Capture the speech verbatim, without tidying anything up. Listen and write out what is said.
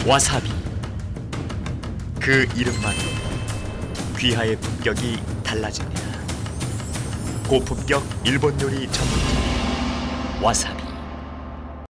와사비. 그 이름만으로 귀하의 품격이 달라집니다. 고품격 일본 요리 전문점 와사비.